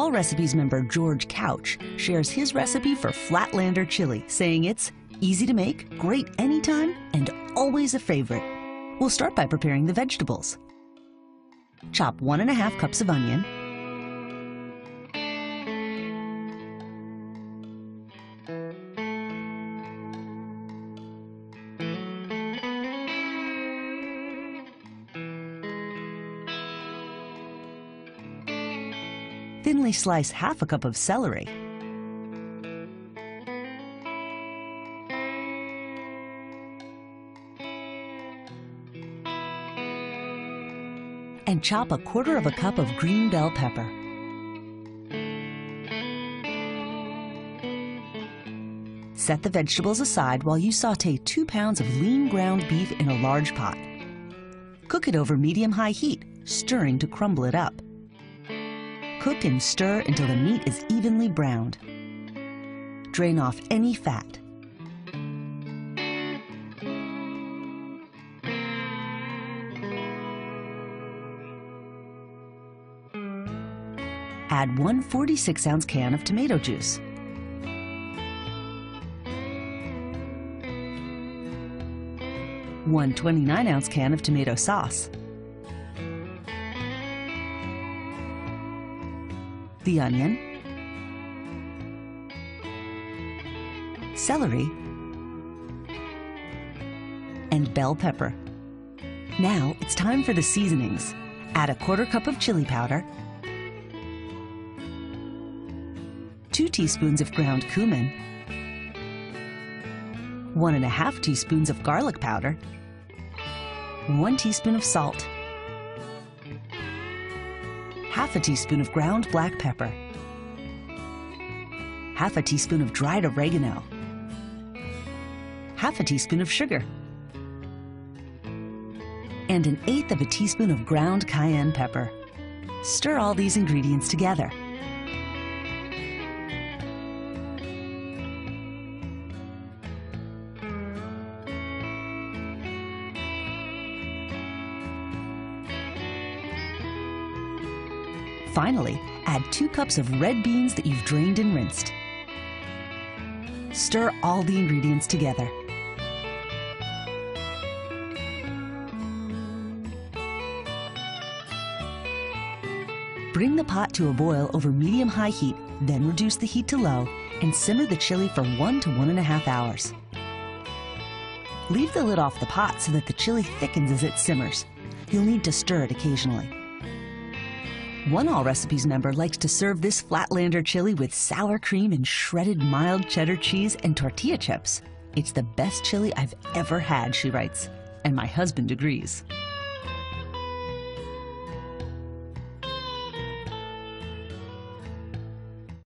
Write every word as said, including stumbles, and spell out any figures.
All Recipes member George Couch shares his recipe for Flatlander chili, saying it's easy to make, great anytime, and always a favorite. We'll start by preparing the vegetables. Chop one and a half cups of onion, thinly slice half a cup of celery, and chop a quarter of a cup of green bell pepper. Set the vegetables aside while you saute two pounds of lean ground beef in a large pot. Cook it over medium-high heat, stirring to crumble it up. Cook and stir until the meat is evenly browned. Drain off any fat. Add one forty-six ounce can of tomato juice. One twenty-nine ounce can of tomato sauce. The onion, celery, and bell pepper. Now it's time for the seasonings. Add a quarter cup of chili powder, two teaspoons of ground cumin, one and a half teaspoons of garlic powder, one teaspoon of salt, half a teaspoon of ground black pepper, half a teaspoon of dried oregano, half a teaspoon of sugar, and an eighth of a teaspoon of ground cayenne pepper. Stir all these ingredients together. Finally, add two cups of red beans that you've drained and rinsed. Stir all the ingredients together. Bring the pot to a boil over medium-high heat, then reduce the heat to low and simmer the chili for one to one and a half hours. Leave the lid off the pot so that the chili thickens as it simmers. You'll need to stir it occasionally. One All Recipes member likes to serve this Flatlander chili with sour cream and shredded mild cheddar cheese and tortilla chips. It's the best chili I've ever had, she writes, and my husband agrees.